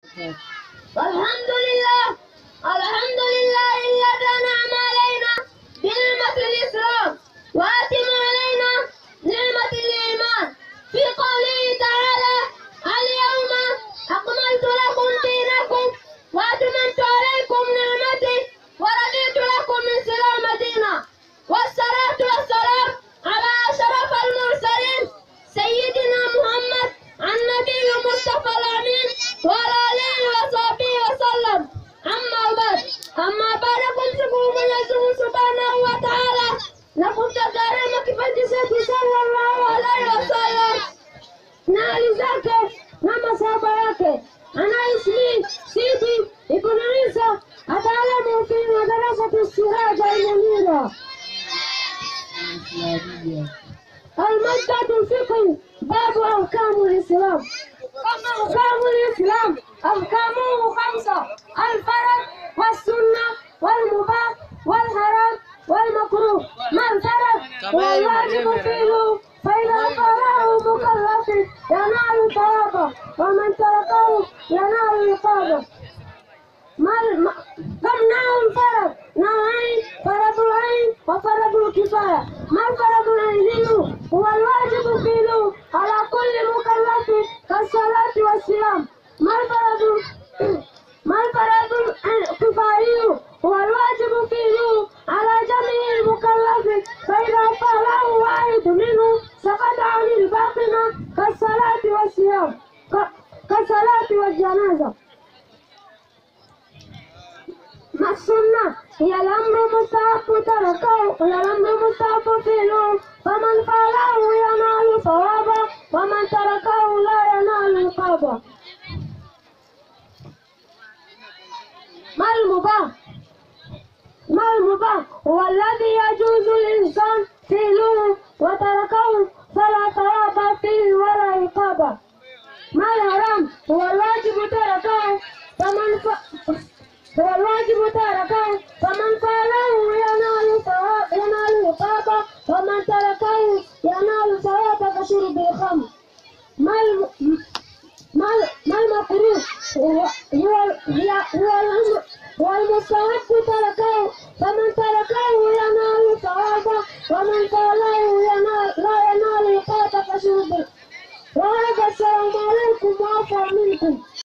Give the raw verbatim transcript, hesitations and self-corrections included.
والحمد لله الحمد لله الذي أنعم علينا بنعمة الإسلام وأتم علينا نعمة الإيمان في قوله تعالى اليوم أكملت لكم دينكم وأتممت عليكم نعمتي ورضيت لكم الإسلام دينا والصلاة والسلام على أشرف المرسلين سيدنا محمد النبي المصطفى الأمين وعلى آله وصحبه وسلم. أما بعد أما بعد kumshukuru Mwenyezi Mungu Subhanahu wa Ta'ala na kumtazama kipenzi chetu sallallahu alaihi wasallam na ali zake na masahaba yake anaismi Sidi Ibn Isa ataalamu fi madrasati Siraj al-Munira المادة الفقه باب أحكام الإسلام. أحكام الإسلام أحكامه خمسة: الفرض والسنة والمباح والحرام والمكروه. ما الفرض هو الواجب فعله فإذا فعله مكلف ينال ثوابه ومن تركه ينال عقابه. كم نوع الفرض؟ نوعين: فرض العين وفرض الكفاية. ما الفرض العين؟ هو الواجب فعله على كل مكلف كالصلاة والصيام. ما الفرض ما الفرض الكفاية؟ هو الواجب فعله على جميع المكلف فإذا فعله واحد منه سقط عن الباقين كالصلاة والصيام كالصلاة والجنازة. ما السنة؟ هي الأمر مستحب تركه هي الأمر مستحب فعله فمن فعله ينال ثوابا ومن تركه لا ينال عقابا. ما المباح؟ ما المباح؟ هو الذي يجوز للإنسان فعله وتركه فلا ثواب فيه ولا عقاب. ما الحرام؟ هو الواجب تركه فمن ف... هو الواجب تركه فمن فعله ينال ثواب ينال عقاب ومن تركه ينال ثواب كشرب الخمر. ما الم... ما ما المكروه؟ هو هو هو المستحب تركه فمن تركه ينال ثواب ومن فعله ينال لا ينال عقاب كشرب. وهذا السلام عليكم وعفو منكم.